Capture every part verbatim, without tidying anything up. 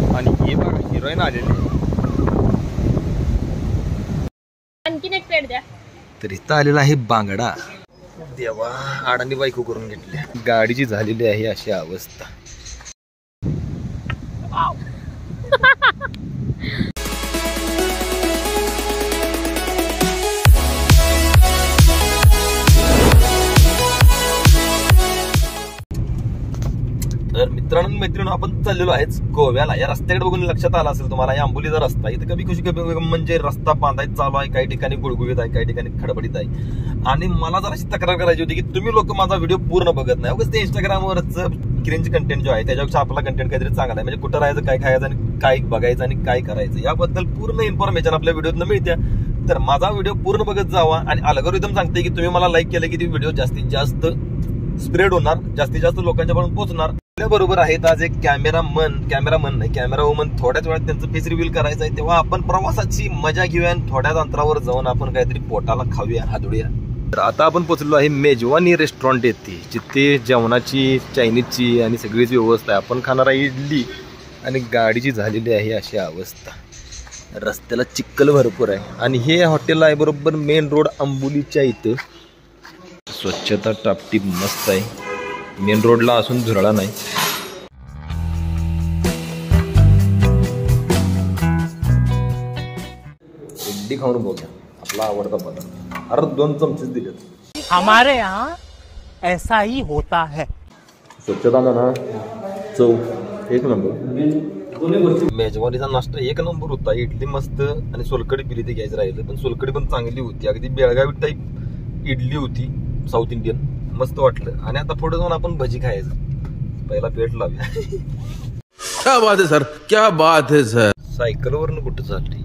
आणि हे बघा हिरोईन आलेली. आणखीन एक प्लेट द्या. तर इथं आलेला आहे बांगडा. देवा, आडानी बायको करून घेतल्या. गाडीची झालेली आहे अशी अवस्था. तर मित्रांनो मैत्रिणी आपण चाललेलो आहेच गोव्याला. या रस्त्याकडे बघून लक्षात आलं असेल तुम्हाला, या आंबोलीचा रस्ता. इथं कमी खुशी कमी म्हणजे रस्ता बांधायचा चालू आहे, काही ठिकाणी गुळगुळीत आहे, काही ठिकाणी खडबडीत आहे. आणि मला जरा अशी तक्रार करायची होती की तुम्ही लोक माझा व्हिडिओ पूर्ण बघत नाही. उगाच ते इंस्टाग्रामवरच क्रिंज कंटेंट जो आहे त्याच्यापेक्षा आपला कंटेंट काहीतरी चांगला आहे. म्हणजे कुठं राहायचं, काय खायचं आणि काय बघायचं आणि काय करायचं याबद्दल पूर्ण इन्फॉर्मेशन आपल्या व्हिडिओतनं मिळते. तर माझा व्हिडिओ पूर्ण बघत जावा. आणि अल्गोरिदम सांगते की तुम्ही मला लाईक केलं की ती व्हिडिओ जास्तीत जास्त स्प्रेड होणार, जास्तीत जास्त लोकांच्या पर्यंत पोहोचणार. बरोबर आहेत आज एक कॅमेरामन कॅमेरामन नाही कॅमेरा वुमन. थोड्याच वेळात त्यांचं फेस रिव्हील करायचं आहे, तेव्हा आपण प्रवासाची मजा घेऊया आणि थोड्याच अंतरावर जाऊन आपण काहीतरी पोटाला खाऊया, हादुड्या. तर आता आपण पोहोचलो आहे मेजवानी रेस्टॉरंट येथे, जिथे जेवणाची चायनीजची आणि सगळीच व्यवस्था आहे. आपण खाणार आहे इडली आणि गाडीची झालेली आहे अशी अवस्था. रस्त्याला चिखल भरपूर आहे आणि हे हॉटेल आहे बरोबर मेन रोड आंबोलीच्या इथं. स्वच्छता टापटीप मस्त आहे, मेन रोडला असून झुरळा नाही. इडली खाऊन बघूया, आपला आवडता पदार्थ. अरे दोन चमचेच दिलेत. हमारे यहाँ ऐसा ही होता है. स्वच्छता म्हणा, चव एक नंबर. मेजवानीचा नाश्ता एक नंबर होता. इडली मस्त आणि सोलकडी पिली ते घ्यायचं राहिलं, पण सोलकडी पण चांगली होती. अगदी बेळगावी टाईप इडली होती, साऊथ इंडियन, मस्त वाटलं. आणि आता पुढे जाऊन आपण भजी खायचं. पहिला पेट लावूया. क्या बात है सर, क्या बात है सर. सायकलवरनं कुठं चालली.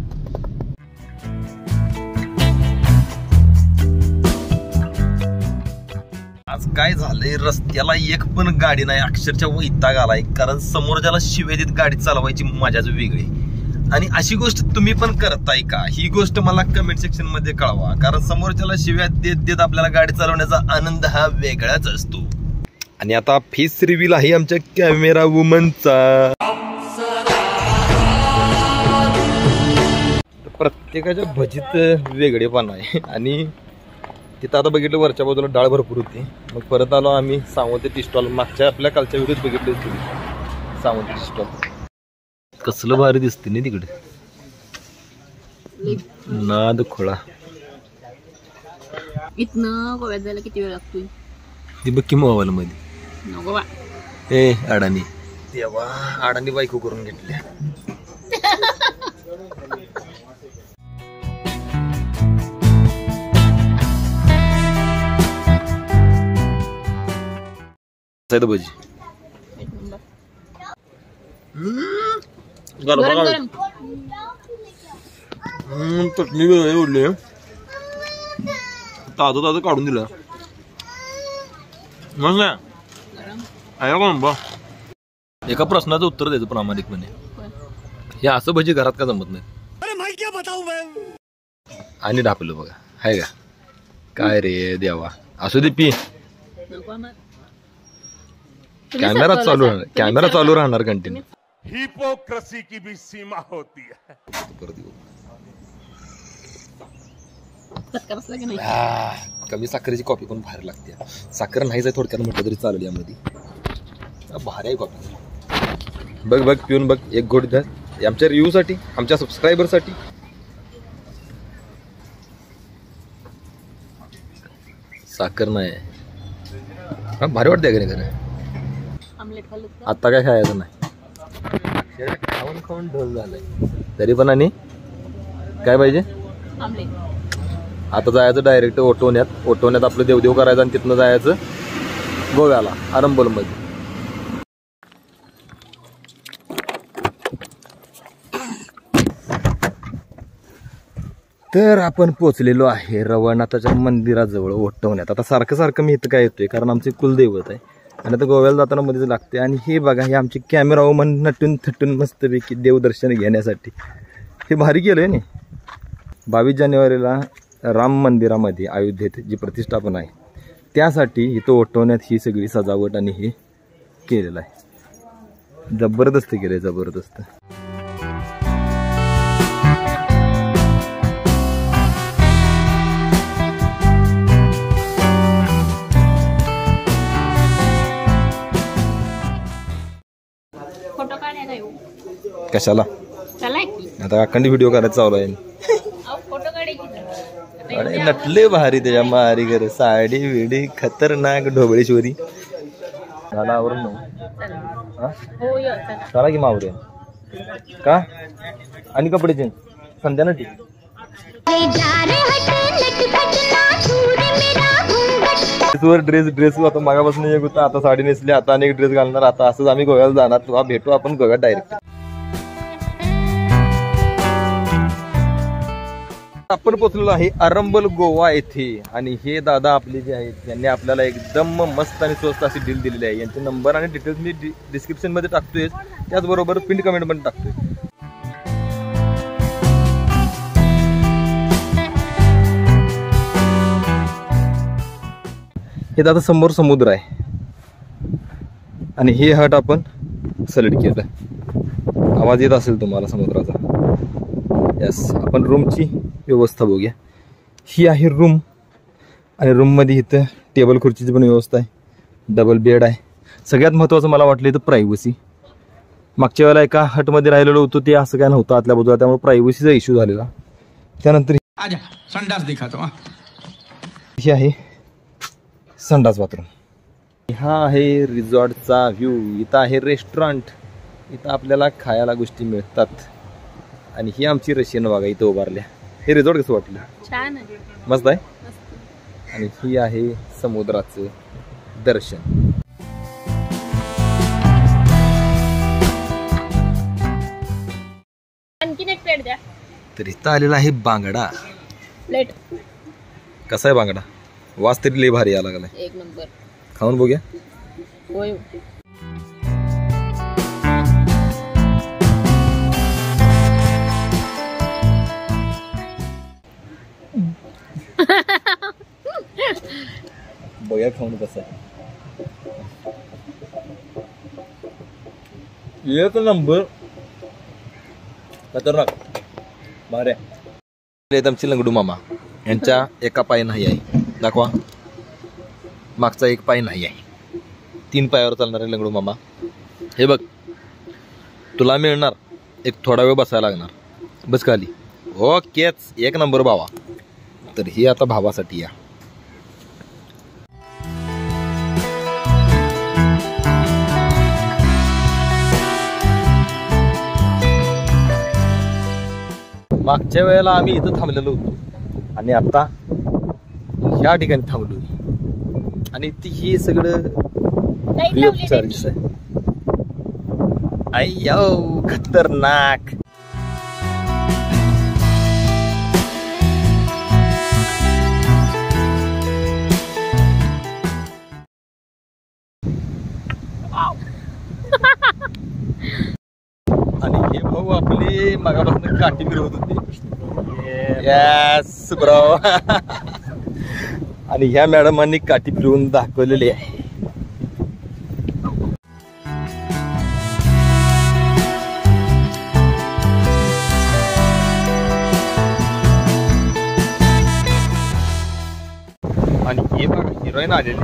आज काय झालंय, रस्त्याला एक पण गाडी नाही. अक्षरशः वैताग आलाय, कारण समोरच्याला शिव्या देत गाडी चालवायची मजाच वेगळी. आणि अशी गोष्ट तुम्ही पण करताय का, ही गोष्ट मला कमेंट सेक्शन मध्ये कळवा. कारण समोरच्याला शिव्या देत देत आपल्याला गाडी चालवण्याचा आनंद हा वेगळाच असतो. आणि आता फेस रिव्हील आहे आमच्या कॅमेरा वुमनचा. प्रत्येकाच्या भजीत वेगळेपणा आहे. आणि तिथं आता बघितलं वरच्या बाजूला डाळ भरपूर होती. मग परत आलो आम्ही सावंती टी स्टॉल. मागच्या आपल्या कालच्या व्हिडिओत बघितले तुम्ही सावंती टी स्टॉल. कसलं भारी दिसते ना तिकडे, नाद खोळा. इथनं गोव्यात जायला किती वेळ लागतोय ती बघ की मोबाईल मध्ये. नको बा. ए अडाणी, तेव्हा अडाणी बायको करून घेतल्या. भजी गरम गरम. चटणी वेगळी उडली, ताजं ताजं काढून दिलं. एका प्रश्नाचं उत्तर द्यायचं प्रामाणिकपणे, हे असं भजी घरात का जमत नाही. आणि ढापलं बघा, हाय का काय रे देवा. असू दे पी. कॅमेरा चालू राहणार, कॅमेरा चालू राहणार कंटिन्यू. हिपोक्रेसी की भी सीमा होती है. कमी साखरेची कॉफी पण बाहेर लागते. साखर नाहीच आहे थोडक्यात म्हटलं तरी चालेल. यामध्ये भारी आहे कॉफी. बघ बघ पिऊन बघ, एक घोट द्या आमच्या रिव्ह्यू साठी, आमच्या सबस्क्रायबर साठी. साखर नाही हा, भारी वाटते का नाही. आता काय खायचं नाही, खाऊन खाऊन ढोल झालाय तरी पण. आणि काय पाहिजे, आता जायचं डायरेक्ट ओटवण्यात. ओटवण्यात आपलं देवदेव करायचं आणि तिथनं जायचं गोव्याला, आरंबोलमध्ये. तर आपण पोचलेलो आहे रवळनाथाच्या मंदिराजवळ ओटवण्यात. आता सारखं सारखं मी इथं काय येतोय, कारण आमचे कुलदैवत आहे आणि आता गोव्याला जाताना मध्येच लागते. आणि हे बघा, हे आमचे कॅमेरा वुमन नटून थटून मस्तपैकी देवदर्शन घेण्यासाठी हे भारी केलंय ना. बावीस जानेवारीला राम मंदिरामध्ये अयोध्येत जी प्रतिष्ठापना आहे त्यासाठी इथं ओटवण्यात ही सगळी सजावट आणि हे केलेलं आहे. जबरदस्त केले, जबरदस्त. फोटो काढायला येऊ. कशाला चला की आता अखंड व्हिडिओ करायचा चालू आहे. अहो, फोटो काढायची. अरे नटले भारी त्याच्या मारी घर साडी विडी खतरनाक ढोबळेश्वरी. झाला आवरून ना हा? हो ये चला. चला की मावरे का आणि कपडे चेंज संध्या ना ठीक. ड्रेस ड्रेस आता मागापासून एक होता, आता साडी नेसली, आता अनेक ड्रेस घालणार. आता असंच आम्ही गोव्याला जाणार. तुला भेटू आपण गोव्यात डायरेक्ट. आपण पोहोचलेलो आहे अरंबल गोवा येथे आणि हे दादा आपले जे आहेत त्यांनी आपल्याला एकदम मस्त आणि स्वस्त अशी डील दिलेली आहे. यांचे नंबर आणि डिटेल्स मी डिस्क्रिप्शन मध्ये टाकतोय, त्याचबरोबर पिन कमेंट मध्ये टाकतोय. हे दादा समोर समुद्र आहे आणि हे हट आपण सिलेक्ट केलं. आवाज येत असेल तुम्हाला समुद्राचा. यस, आपण रूमची व्यवस्था बघूया. ही आहे रूम आणि रूममध्ये इथं टेबल खुर्चीची पण व्यवस्था आहे, डबल बेड आहे. सगळ्यात महत्त्वाचं मला वाटलं इथं प्रायव्हसी. मागच्या वेळेला एका हटमध्ये राहिलेलो होतो ते असं काय नव्हतं आतल्या बाजूला, त्यामुळे प्रायव्हसीचा इश्यू झालेला. त्यानंतर ही आहे संडास बाथरूम. हा आहे रिसॉर्टचा व्ह्यू. इथं आहे रेस्टॉरंट, इथं आपल्याला खायला गोष्टी मिळतात. आणि ही आमची रशियन वागा इथं उभारल्या. हे रिसॉर्ट कसं वाटलं? छान आहे, मस्त आहे. आणि ही आहे समुद्राचं दर्शन. आणखीन एक प्लेट द्या. तर इथं आलेला आहे बांगडा. प्लेट कसा आहे बांगडा? वास तरी लय भारी यायला लागलाय. एक नंबर. खाऊन बघूया. होय. बघूया खाऊन कसं आहे. एक नंबर खतरनाक भारी आहे. आमचे लंगडू मामा यांच्या एका पाय नाही आहे. दाखवा. मागचा एक पाय नाही आहे. तीन पायावर चालणारे लंगडू मामा. हे बघ, तुला मिळणार एक थोडा वेळ बसायला लागणार. बस खाली. ओकेच, एक नंबर भावा. तर ही आता भावासाठी या. मागच्या वेळेला आम्ही इथं थांबलेलो होतो आणि आता ह्या ठिकाणी थांबलो आणि ती हे सगळं वेब सर्विस आहे. अय्यो खतरनाक. आणि हे भाऊ आपले मगापासून काठी फिरवत होते. Yes bro. आणि ह्या मॅडमांनी काठी फिरवून दाखवलेली आहे. आणि हे बघा हिरोईन आलेली.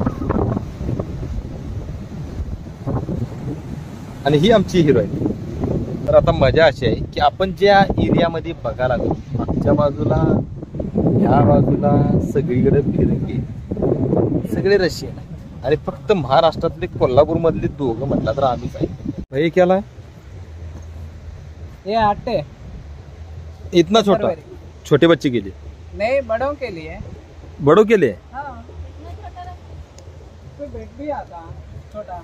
आणि ही आमची हिरोईन. तर आता मजा अशी आहे की आपण ज्या एरियामध्ये बघायला लागलो, मागच्या बाजूला ह्या बाजूला सगळीकडे फिरंगे सगळे रशियन आणि फक्त महाराष्ट्रातले कोल्हापूर मधले दोघं म्हटलं तर आम्हीच आहे. भाई केला ये आटे इतना छोटा छोटे बच्चे के लिए नहीं, बड़ों के लिए. बड़ों के लिए. हाँ, कोई बेड भी आता छोटा.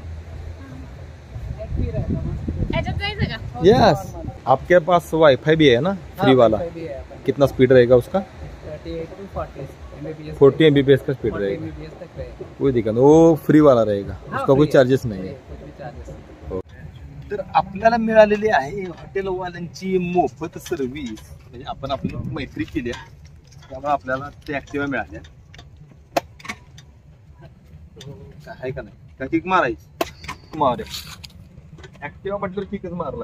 एक भी रहता मस्त. याच्यात जायचं का? यस. आपके पास वाईफाई भी है ना, फ्री वाला? कितना स्पीड रहेगा उसका? Forty M B P S का स्पीड रहेगा. कोई दिक्कत नहीं, वो फ्री वाला रहेगा. उसका कोई चार्जेस नाही. तर आपल्याला मिळालेली आहे हॉटेलवाल्यांची मोफत सर्व्हिस. म्हणजे आपण आपली मैत्री केली त्यामुळे आपल्याला ते ऍक्टिव्हा मिळाल्या. आहे का नाही? का किक मारायची मारे. ऍक्टिव्हा म्हटलं ठीकच मारला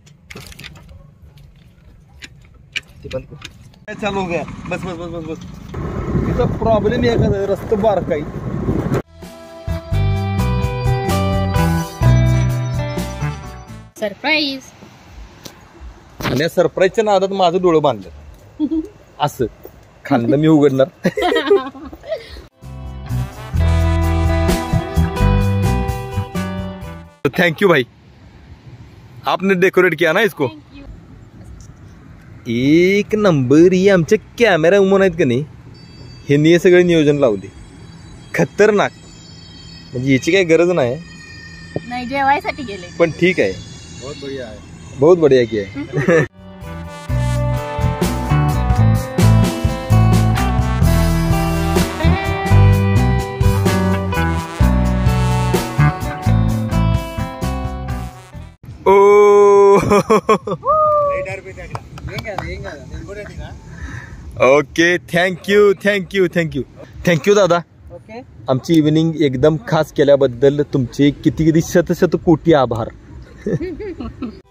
ते बंद कर. काय चालू हो गया बस बस बस बस बस तिचा प्रॉब्लेम आहे का रस्ता बारकाई सरप्राईज. आणि या सरप्राईजच्या नादात माझं डोळं बांधलं असं खाल्लं मी उघडणार. थैंक यू भाई आपने डेकोरेट किया ना इसको. एक नंबर ही आमच्या कॅमेरा उमन आहेत का नाही ह्यांनी हे सगळे नियोजन लावले खतरनाक म्हणजे याची काही गरज नाही नाही जेवायसाठी गेले पण ठीक आहे. बहुत बढ़िया है. बहुत बढ़िया किया है. Okay thank you thank you thank you thank you दादा. ओके. आमची इव्हिनिंग एकदम खास केल्याबद्दल तुमचे किती किती शत शत कोटी आभार.